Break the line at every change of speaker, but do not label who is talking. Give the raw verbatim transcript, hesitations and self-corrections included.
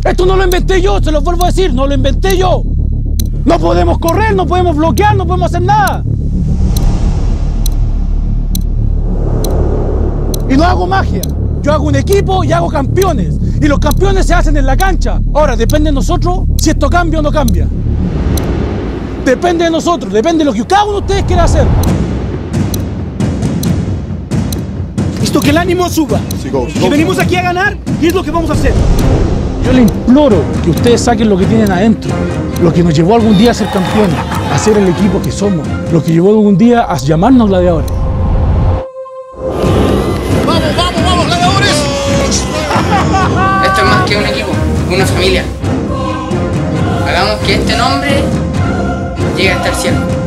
Esto no lo inventé yo, se los vuelvo a decir, no lo inventé yo. No podemos correr, no podemos bloquear, no podemos hacer nada. Y no hago magia, yo hago un equipo y hago campeones. Y los campeones se hacen en la cancha. Ahora, depende de nosotros si esto cambia o no cambia. Depende de nosotros, depende de lo que cada uno de ustedes quiera hacer. Listo, que el ánimo suba.
Sí, go,
Que
go.
venimos aquí a ganar y es lo que vamos a hacer. Yo le imploro que ustedes saquen lo que tienen adentro, lo que nos llevó algún día a ser campeones, a ser el equipo que somos, lo que llevó algún día a llamarnos gladiadores.
¡Vamos, vamos, vamos, gladiadores!
Esto es más que un equipo, una familia. Hagamos que este nombre llegue hasta el cielo.